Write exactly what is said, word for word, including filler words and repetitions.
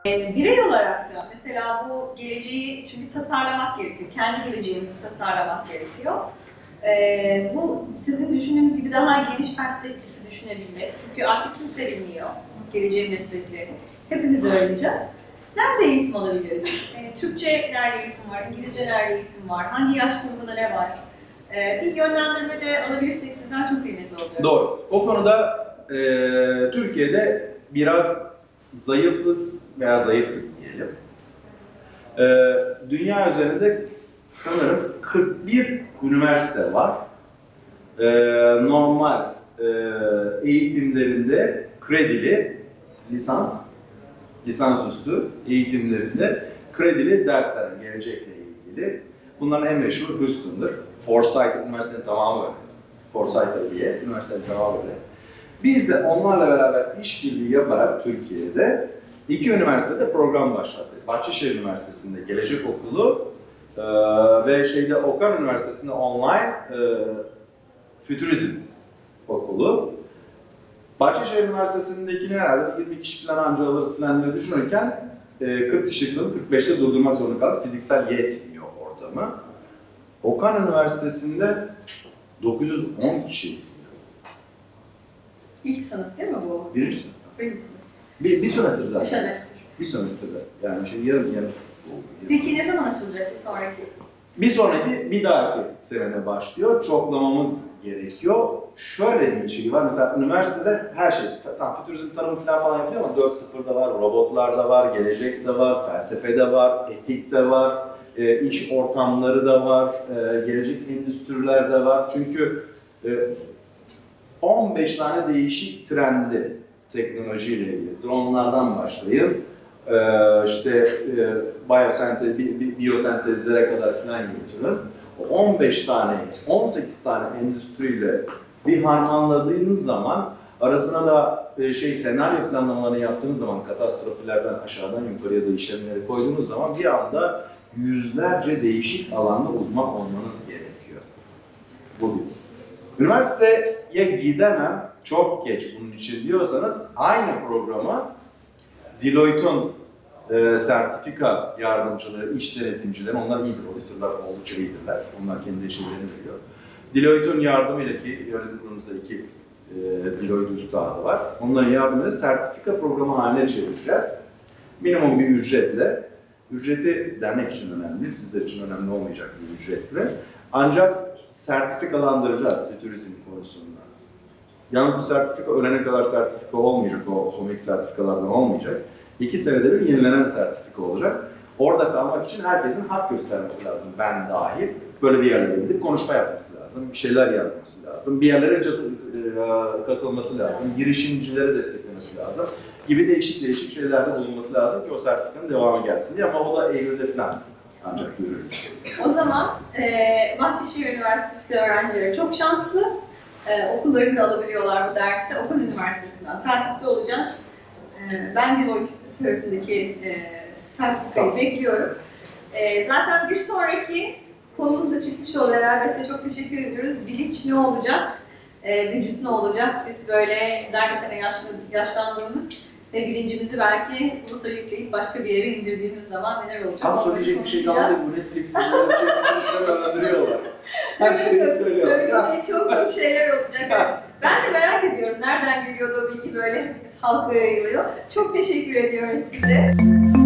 Birey olarak da mesela bu geleceği çünkü tasarlamak gerekiyor. Kendi geleceğimizi tasarlamak gerekiyor. Ee, bu sizin düşündüğünüz gibi daha geniş perspektifi düşünebilmek. Çünkü artık kimse bilmiyor geleceğin mesleklerini. Hepimiz öğreneceğiz. Nerede eğitim alabiliriz? Yani Türkçe nerede eğitim var, İngilizce nerede eğitim var, hangi yaş grubunda ne var? Ee, bir yönlendirme de alabilirsek sizden çok kıymetli olacak. Doğru. O konuda e, Türkiye'de biraz zayıfız veya zayıflık diyelim. E, dünya üzerinde sanırım kırk bir üniversite var. E, normal e, eğitimlerinde kredili lisans, lisansüstü eğitimlerinde kredili dersler gelecekle ilgili. Bunların en meşhur Houston'dır. Forsyth Üniversitesi'nin tamamı öyle. Forsyth diye üniversitenin tamamı öyle. Biz de onlarla beraber işbirliği yaparak Türkiye'de iki üniversitede program başlattık. Bahçeşehir Üniversitesi'nde Gelecek Okulu e, ve şeyde Okan Üniversitesi'nde online e, Fütürizm Okulu. Bahçeşehir Üniversitesi'ndekini herhalde yirmi kişi falan anca alırız falan diye düşünürken e, kırk kişilik sınıfı kırk beşte durdurmak zorunda kaldık. Fiziksel yetmiyor ortamı. Okan Üniversitesi'nde dokuz yüz on kişiyiz. İlk sınıf değil mi bu? Birinci sınıf. Birinci sınıf. Bir, bir sömestr zaten. Bir sömestr. Bir sömestrde. Yani şey yarım yarım. Peki ne zaman açılacak bir sonraki? Bir sonraki, bir dahaki senede başlıyor. Çoklamamız gerekiyor. Şöyle bir şey var, mesela üniversitede her şey, tamam fütürizm tanımı falan falan yapıyor ama dört sıfırda var, robotlar da var, gelecek de var, felsefe de var, etik de var, e, iş ortamları da var, e, gelecek endüstriler de var. Çünkü e, on beş tane değişik trendi teknolojiyle ilgili. Dronlardan başlayıp e, işte e, biyosentez, bi, bi, biyosentezlere kadar falan götürün. on beş tane, on sekiz tane endüstriyle bir harmanladığınız zaman, arasına da e, şey senaryo planlamalarını yaptığınız zaman, katastrofilerden aşağıdan yukarıya da işlemleri koyduğunuz zaman bir anda yüzlerce değişik alanda uzman olmanız gerekiyor. Bugün. Üniversiteye gidemem, çok geç bunun için diyorsanız aynı programa Deloitte'un e, sertifika yardımcıları, iş denetimcileri, onlar iyidir, auditörler oldukça iyidirler. Onlar kendi işlerini veriyor. Deloitte'un yardımıyla ki yönetim kurulumuzda iki e, Deloitte üstadı var. Onların yardımıyla sertifika programı haline çevireceğiz. Minimum bir ücretle. Ücreti dernek için önemli, sizler için önemli olmayacak bir ücretle. Ancak sertifikalandıracağız fütürizm konusunda. Yalnız bu sertifika ölene kadar sertifika olmayacak, o komik sertifikalardan olmayacak. İki senede bir yenilenen sertifika olacak. Orada kalmak için herkesin hak göstermesi lazım, ben dahil. Böyle bir yerlere gidip konuşma yapması lazım, bir şeyler yazması lazım, bir yerlere katılması lazım, girişimcileri desteklemesi lazım gibi değişik değişik şeylerde bulunması lazım ki o sertifikanın devamı gelsin diye, ama o da Eylül'de falan ancak görülür. O zaman e, Bahçeşehir Üniversitesi öğrencileri çok şanslı. E, okullarını da alabiliyorlar bu dersi. Okan Üniversitesi'nden takipte olacağız. E, ben Deloitte tarafındaki e, sertifikayı tamam. bekliyorum. E, zaten bir sonraki konumuz da çıkmış oluyor herhalde. Size çok teşekkür ediyoruz. Bilinç ne olacak? E, vücut ne olacak? Biz böyle yüzlerce sene yaşlı, yaşlandığımız ve bilincimizi belki buluta yükleyip başka bir yere indirdiğimiz zaman neler olacak? Tam söyleyecek bir şey kalmadı. Bu Netflix'in böyle çekimizden öldürüyorlar. Her şeyi söylüyor. Söylüyor. Çok çok şeyler olacak. Ben de merak ediyorum. Nereden geliyordu o bilgi böyle halka yayılıyor. Çok teşekkür ediyoruz size.